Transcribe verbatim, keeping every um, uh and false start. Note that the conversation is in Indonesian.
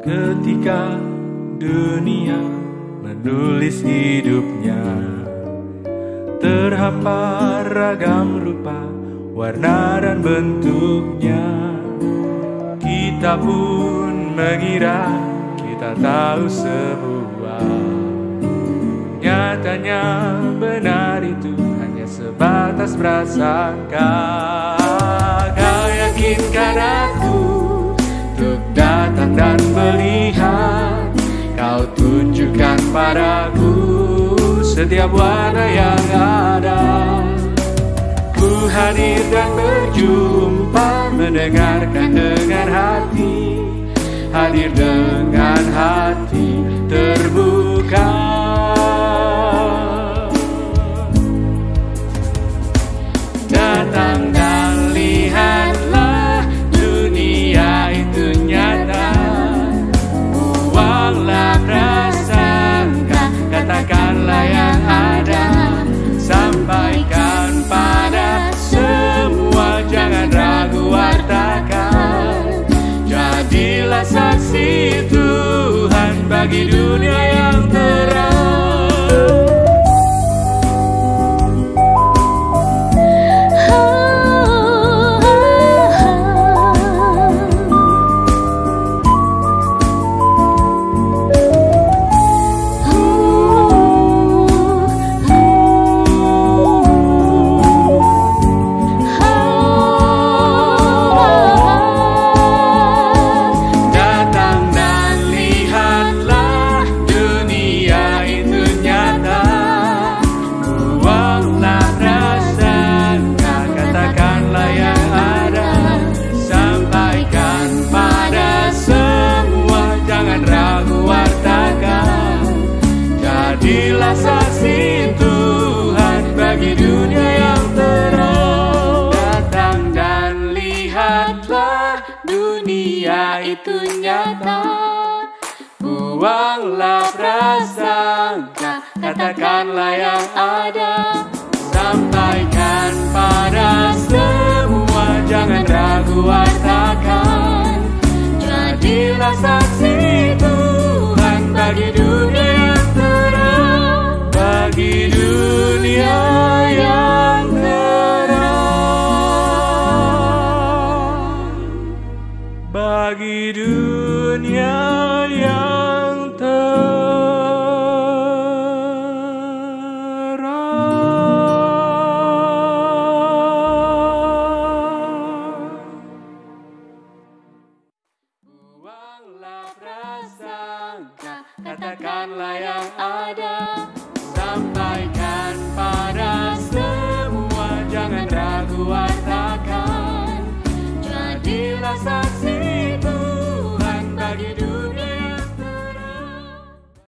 ketika dunia menulis hidupnya, terhampar ragam rupa, warna dan bentuknya. Kita pun mengira kita tahu semua. Nyatanya benar itu hanya sebatas prasangka. Kau yakinkan aku untuk datang dan melihat. Kau tunjukkan padaku setiap warna yang ada. Ku hadir dan berjumpa, mendengarkan dengan hati, hadir dengan hati terbuka. Datang dan lihatlah, dunia itu nyata. Buanglah prasangka, katakanlah yang ada. Sampaikan pada semua, jangan ragu wartakan. Jadilah saksi Tuhan bagi dunia yang terang. Jadilah saksi Tuhan bagi dunia yang terang. Datang dan lihatlah, dunia itu nyata. Buanglah prasangka, katakanlah yang ada. Sampaikan pada semua, jangan ragu wartakan. Jadilah saksi Tuhan bagi dunia yang terang, bagi dunia yang terang, bagi dunia yang terang. Buanglah prasangka, katakanlah yang ada. Sampaikan pada semua, jangan ragu.